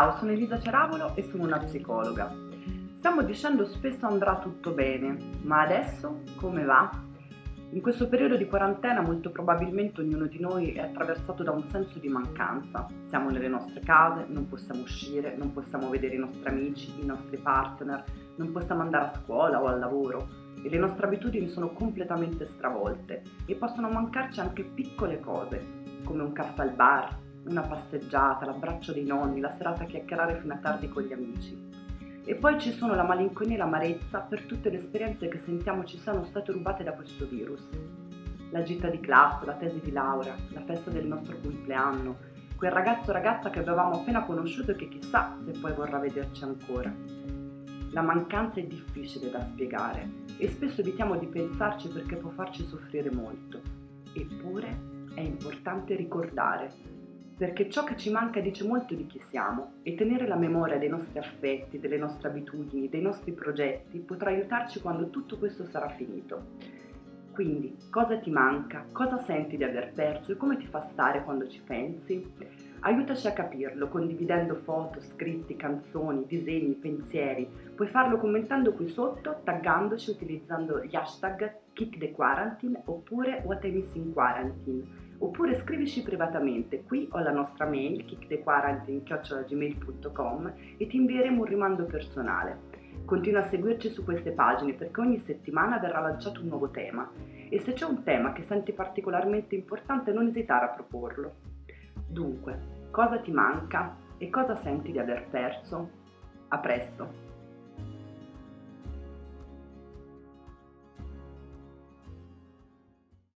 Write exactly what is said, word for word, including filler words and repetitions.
Ciao, sono Elisa Ceravolo e sono una psicologa. Stiamo dicendo spesso andrà tutto bene, ma adesso come va? In questo periodo di quarantena molto probabilmente ognuno di noi è attraversato da un senso di mancanza. Siamo nelle nostre case, non possiamo uscire, non possiamo vedere i nostri amici, i nostri partner, non possiamo andare a scuola o al lavoro e le nostre abitudini sono completamente stravolte e possono mancarci anche piccole cose, come un caffè al bar, una passeggiata, l'abbraccio dei nonni, la serata a chiacchierare fino a tardi con gli amici. E poi ci sono la malinconia e l'amarezza per tutte le esperienze che sentiamo ci siano state rubate da questo virus. La gita di classe, la tesi di laurea, la festa del nostro compleanno, quel ragazzo o ragazza che avevamo appena conosciuto e che chissà se poi vorrà vederci ancora. La mancanza è difficile da spiegare e spesso evitiamo di pensarci perché può farci soffrire molto. Eppure è importante ricordare, perché ciò che ci manca dice molto di chi siamo e tenere la memoria dei nostri affetti, delle nostre abitudini, dei nostri progetti potrà aiutarci quando tutto questo sarà finito. Quindi, cosa ti manca? Cosa senti di aver perso e come ti fa stare quando ci pensi? Aiutaci a capirlo condividendo foto, scritti, canzoni, disegni, pensieri. Puoi farlo commentando qui sotto, taggandoci utilizzando gli hashtag KickTheQuarantine oppure What I Miss in Quarantine. Oppure scrivici privatamente, qui ho la nostra mail kickthequarantine chiocciola gmail punto com e ti invieremo un rimando personale. Continua a seguirci su queste pagine perché ogni settimana verrà lanciato un nuovo tema e se c'è un tema che senti particolarmente importante non esitare a proporlo. Dunque, cosa ti manca e cosa senti di aver perso? A presto!